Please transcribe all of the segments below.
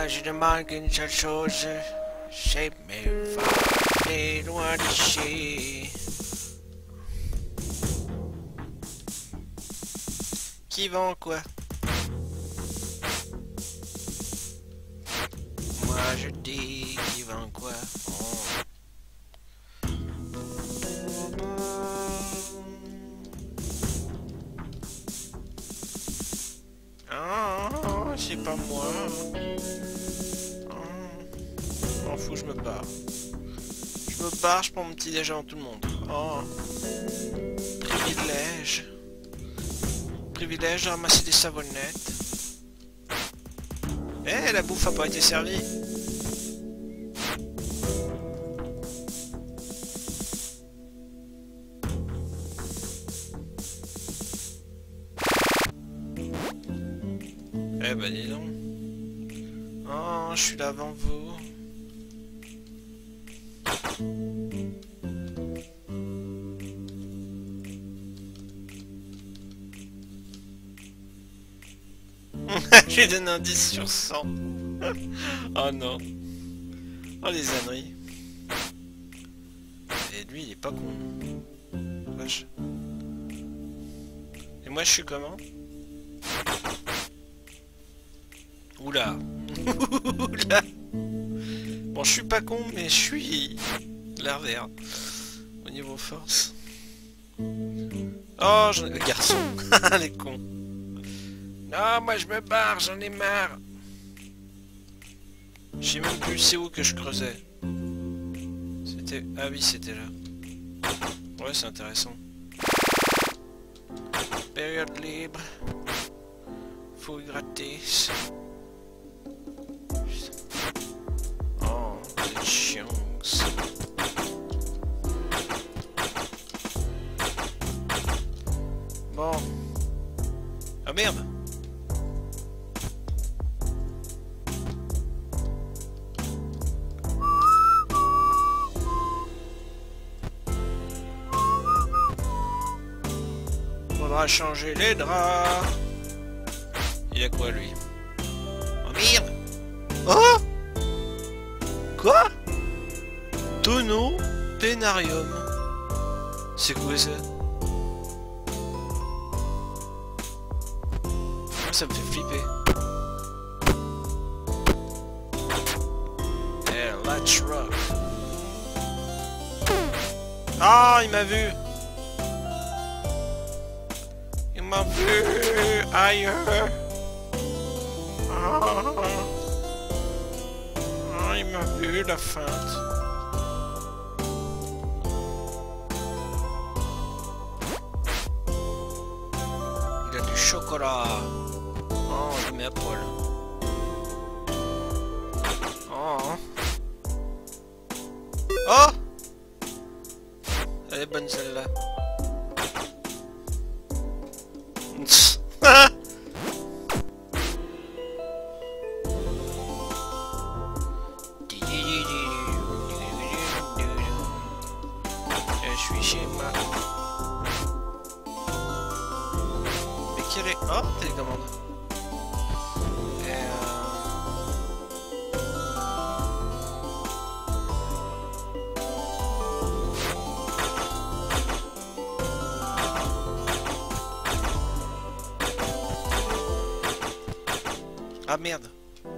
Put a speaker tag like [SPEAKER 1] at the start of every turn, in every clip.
[SPEAKER 1] je demande qu'une seule chose, c'est mes femmes loin d'ici. Qui vend quoi? Moi je dis qui vend quoi? Oh, c'est pas moi. Je m'en fous, je me barre. Je me barre, je prends mon petit déj avant tout le monde. Oh, privilège. Privilège de ramasser des savonnettes. Eh, la bouffe a pas été servie. Eh ben dis donc. Oh, je suis là avant vous. J'ai donné un 10 sur 100. Oh non. Oh les âneries. Et lui il est pas con. Vache. Et moi je suis comment? Oula. Oula. Bon je suis pas con mais je suis l'envers. Au niveau force. Oh j'en ai... Garçon. Les cons. Non, moi je me barre, j'en ai marre. Je sais même plus c'est où que je creusais. C'était... Ah oui, c'était là. Ouais, c'est intéressant. Période libre. Faut y gratter. Oh, c'est chiant. Bon. Ah merde. Faudra changer les draps. Il y a quoi lui? Oh merde! Oh! Quoi? Tonneau Pénarium. C'est quoi ça? Ça me fait flipper. Yeah, let's rock. Ah, il m'a vu! Il m'a vu ailleurs. Ah, il m'a vu la feinte. Il a du chocolat. Oh, il met à poil. Oh. Oh! Elle est bonne celle-là. Je suis chez moi. Mais quelle est... Oh, télécommande. Ah merde.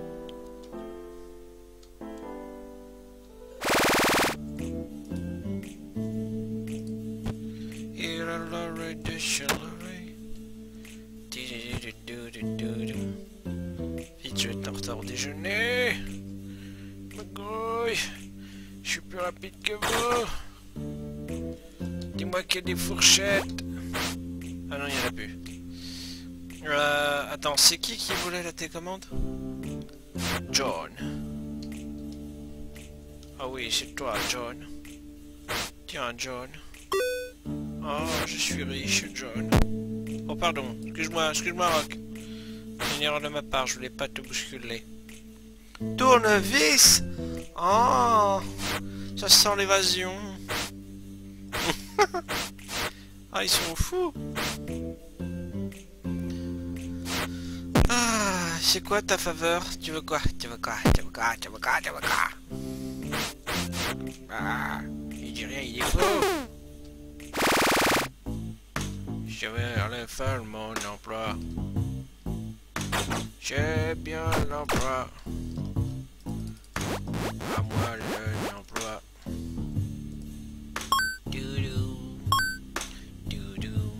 [SPEAKER 1] Vite, je vais être en retard au déjeuner. Magouille, je suis plus rapide que vous. Dis-moi qu'il y a des fourchettes. Ah non, il n'y en a plus. Attends, c'est qui voulait la télécommande? John. Ah oui, c'est toi, John. Tiens, John. Oh, je suis riche, John. Oh, pardon. Excuse-moi, Rock. C'est une erreur de ma part, je voulais pas te bousculer. Tournevis! Oh! Ça sent l'évasion. Ah, ils sont fous. Ah, C'est quoi ta faveur? Tu veux quoi? Tu veux quoi? Tu veux quoi? Tu veux quoi? Tu veux quoi? Ah, il dit rien, il est faux. Je vais aller faire mon emploi. J'ai bien l'emploi. À moi l'emploi. Doudou. Doudou.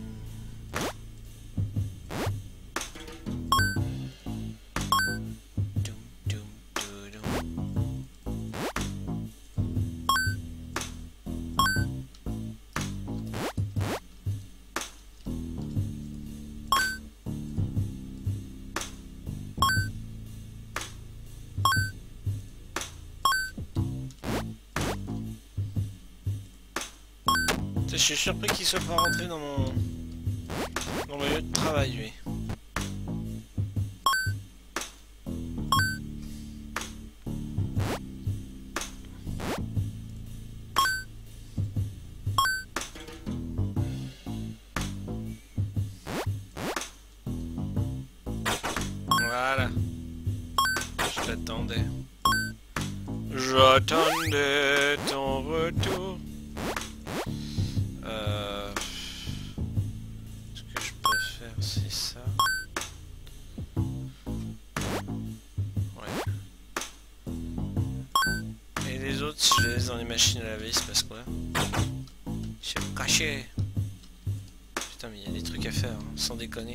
[SPEAKER 1] Doum, doum, doudou. Je suis surpris qu'il soit pas rentré dans mon lieu de travail, lui. Voilà. Je t'attendais. J'attendais ton retour. Ce que je peux faire, c'est ça. Ouais. Et les autres, si je les laisse dans les machines à laver, il se passe quoi? Je vais me cacher. Putain, mais il y a des trucs à faire, hein, sans déconner.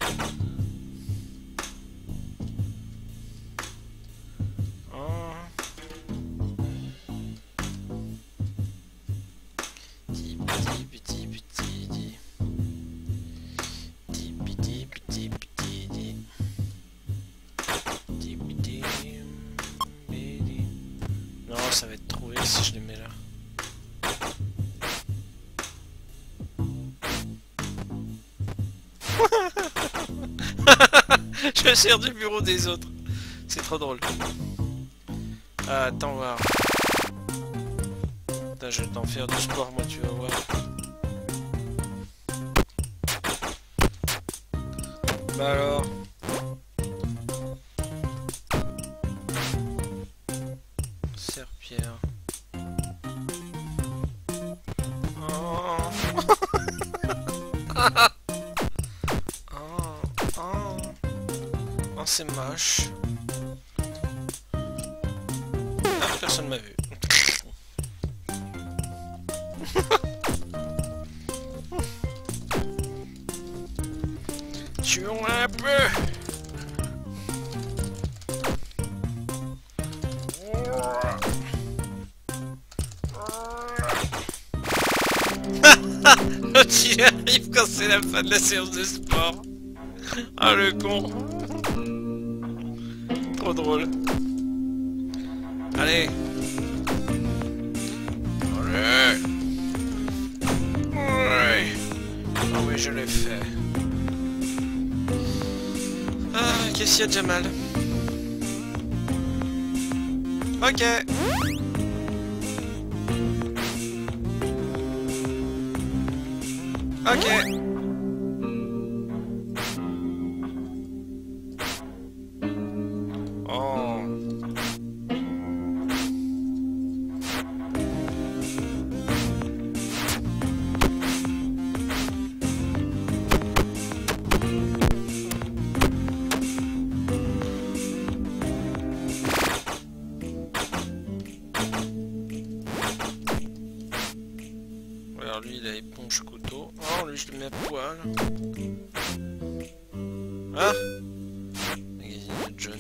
[SPEAKER 1] Non, ça va être trouvé si je les mets là. Je me sers du bureau des autres. C'est trop drôle. Ah, attends voir. Putain, je vais t'en faire du sport, moi, tu vas voir. Bah alors. Serre-pierre. Oh. Oh. Oh. Oh, c'est moche. Ah, personne m'a vu. Tuons un peu. Tu arrives quand c'est la fin de la séance de sport. Ah le con. Trop drôle. Allez. Allez. Ouais. Oh oui, je l'ai fait. Ah, qu'est-ce qu'il y a de Jamal? Ok. Ok. Oh. Alors lui il a éponge couteau. Oh lui je le mets à poil. Ah, magazine de John.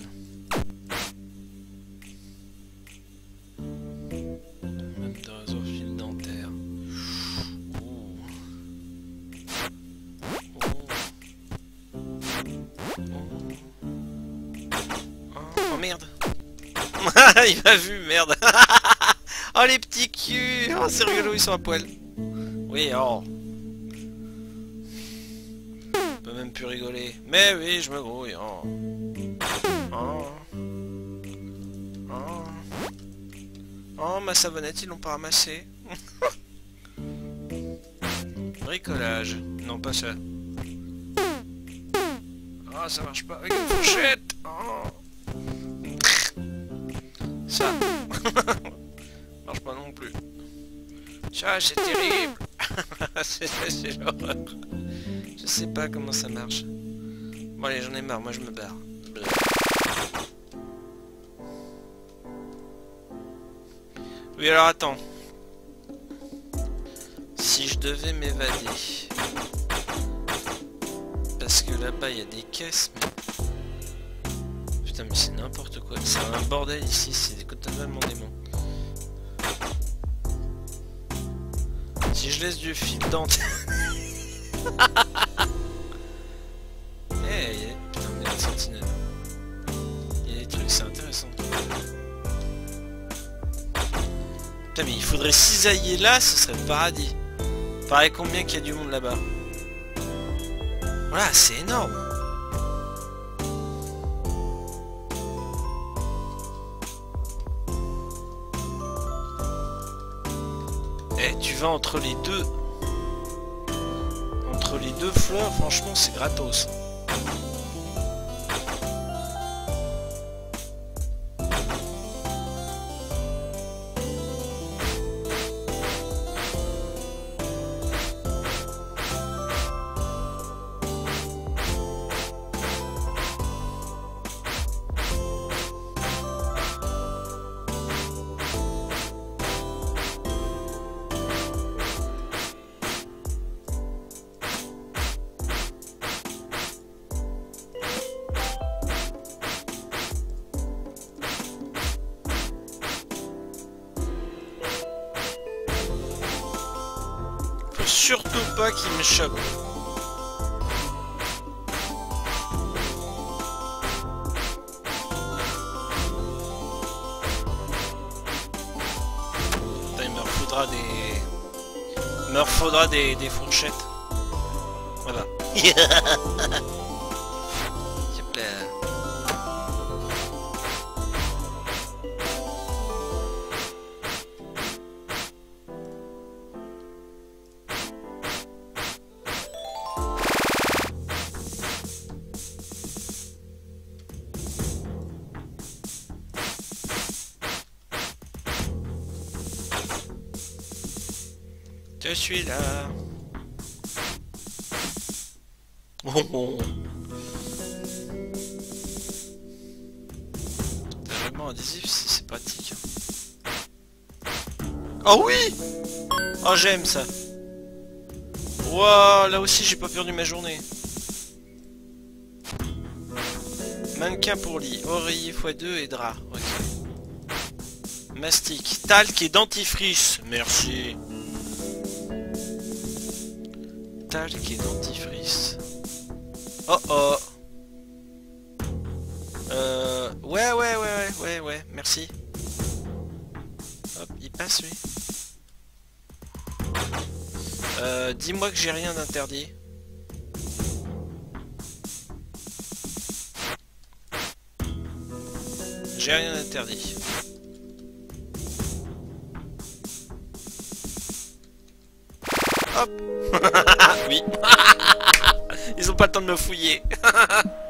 [SPEAKER 1] Même de réseau fil dentaire. Oh. Oh merde. Il m'a vu, merde. Oh les petits culs. Oh c'est rigolo, ils sont à poil. Oui, oh. Je peux même plus rigoler. Mais oui, je me grouille. Oh. Oh. Oh. Oh, ma savonnette, ils l'ont pas ramassée. Bricolage. Non, pas ça. Oh. Ah, ça marche pas avec une fourchette. Oh. Ça. marche pas non plus. Ça, c'est terrible. c'est l'horreur. Je sais pas comment ça marche. Bon allez, j'en ai marre, moi je me barre. Oui, alors attends. Si je devais m'évader... Parce que là-bas il y a des caisses, mais... Putain, mais c'est n'importe quoi. C'est un bordel ici, c'est totalement démon. Si je laisse du fil dentaire... Eh, putain, mais il y a une sentinelle. Il y a des trucs, c'est intéressant. Putain, mais il faudrait cisailler là, ce serait le paradis. Pareil, combien qu'il y a du monde là-bas. Voilà, c'est énorme. Eh, tu vas entre les deux. Entre les deux fleurs, franchement, c'est gratos. Surtout pas qu'il me chope. Putain, il me refaudra des... Il me refaudra des fourchettes. Voilà. Yep là. Je suis là. Oh, oh. T'as vraiment adhésif, c'est pratique. Oh oui. Oh j'aime ça. Wow, là aussi j'ai pas perdu ma journée. Mannequin pour lit, oreiller x2 et drap. Ok. Mastic, talc et dentifrice. Merci. Talc et dentifrice. Oh oh. Ouais, merci. Hop, il passe lui. Dis-moi que j'ai rien d'interdit. J'ai rien d'interdit. Hop. Oui. Ils ont pas le temps de me fouiller.